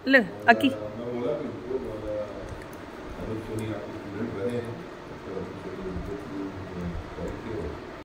ले अकी मैं बोला कि उनको, अगर सोनी आपके स्टूडेंट रहे हैं तो